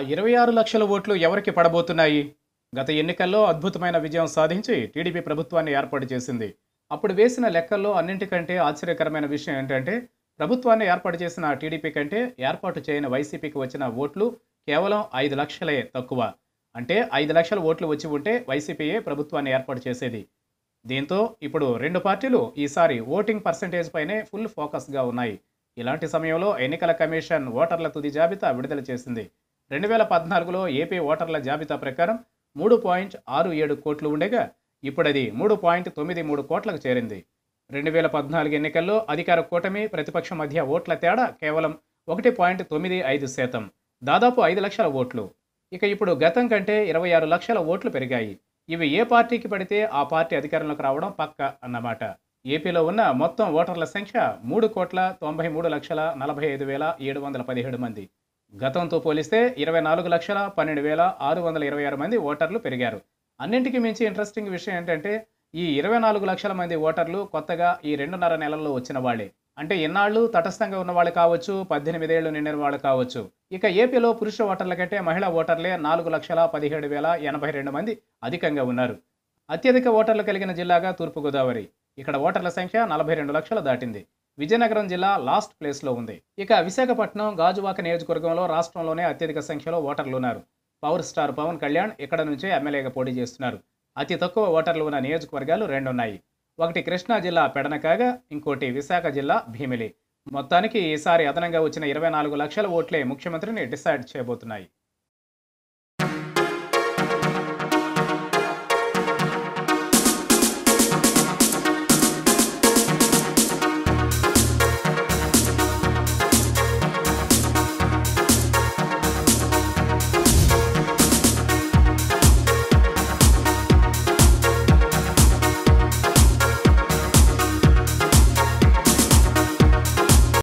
26 లక్షల ఓట్లు ఎవరికి పడబోతున్నాయి? గత ఎన్నికల్లో అద్భుతమైన విజయం సాధించి టీడీపీ ప్రభుత్వాన్ని ఏర్పాటు చేసింది. అప్పుడు వేసిన లెక్కల్లో అన్నింటికంటే ఆశ్చర్యకరమైన విషయం ఏంటంటే, ప్రభుత్వాన్ని ఏర్పాటు చేసిన టీడీపీ కంటే ఏర్పాటు చేయని వైసీపీకి వచ్చిన ఓట్లు కేవలం 5 లక్షలే తక్కువ. అంటే 5 లక్షల ఓట్లు వచ్చి ఉంటే వైసీపీయే ప్రభుత్వాన్ని ఏర్పాటు చేసేది. దీంతో ఇప్పుడు రెండు పార్టీలు ఈసారి ఓటింగ్ పర్సెంటేజ్ పైనే ఫుల్ ఫోకస్గా ఉన్నాయి. ఇలాంటి సమయంలో ఎన్నికల కమిషన్ ఓటర్ల తుది జాబితా విడుదల చేసింది. 2014లో ఏపీ ఓటర్ల జాబితా ప్రకారం 3.67 కోట్లు ఉండగా ఇప్పుడది 3.93 కోట్లకు చేరింది. 2014 ఎన్నికల్లో అధికార కూటమి ప్రతిపక్షం మధ్య ఓట్ల తేడా కేవలం 1.95%, దాదాపు 5 లక్షల ఓట్లు. ఇక ఇప్పుడు గతం కంటే 26 లక్షల ఓట్లు పెరిగాయి. ఇవి ఏ పార్టీకి పడితే ఆ పార్టీ అధికారంలోకి రావడం పక్క అన్నమాట. ఏపీలో ఉన్న మొత్తం ఓటర్ల సంఖ్య 3,93,45,717 మంది. గతంతో పోలిస్తే 24,12,626 మంది ఓటర్లు పెరిగారు. అన్నింటికి మించి ఇంట్రెస్టింగ్ విషయం ఏంటంటే, ఈ 24 లక్షల మంది ఓటర్లు కొత్తగా ఈ 2.5 నెలల్లో వచ్చిన వాళ్ళే. అంటే ఇన్నాళ్ళు తటస్థంగా ఉన్న వాళ్ళు కావచ్చు, 18 ఏళ్లు నిండిన వాళ్ళు కావచ్చు. ఇక ఏపీలో పురుష ఓటర్ల కంటే మహిళా ఓటర్లే 4,17,082 మంది అధికంగా ఉన్నారు. అత్యధిక ఓటర్లు కలిగిన జిల్లాగా తూర్పుగోదావరి. ఇక్కడ ఓటర్ల సంఖ్య 42 లక్షలు దాటింది. విజయనగరం జిల్లా లాస్ట్ ప్లేస్లో ఉంది. ఇక విశాఖపట్నం గాజువాక నియోజకవర్గంలో రాష్ట్రంలోనే అత్యధిక సంఖ్యలో ఓటర్లు ఉన్నారు. పవర్ స్టార్ పవన్ కళ్యాణ్ ఇక్కడ నుంచే ఎమ్మెల్యేగా పోటీ చేస్తున్నారు. అతి తక్కువ ఓటర్లు ఉన్న నియోజకవర్గాలు 2 ఉన్నాయి. ఒకటి కృష్ణా జిల్లా పెడన కాగా, ఇంకోటి విశాఖ జిల్లా భీమిలి. మొత్తానికి ఈసారి అదనంగా వచ్చిన 24 లక్షల ఓట్లే ముఖ్యమంత్రిని డిసైడ్ చేయబోతున్నాయి.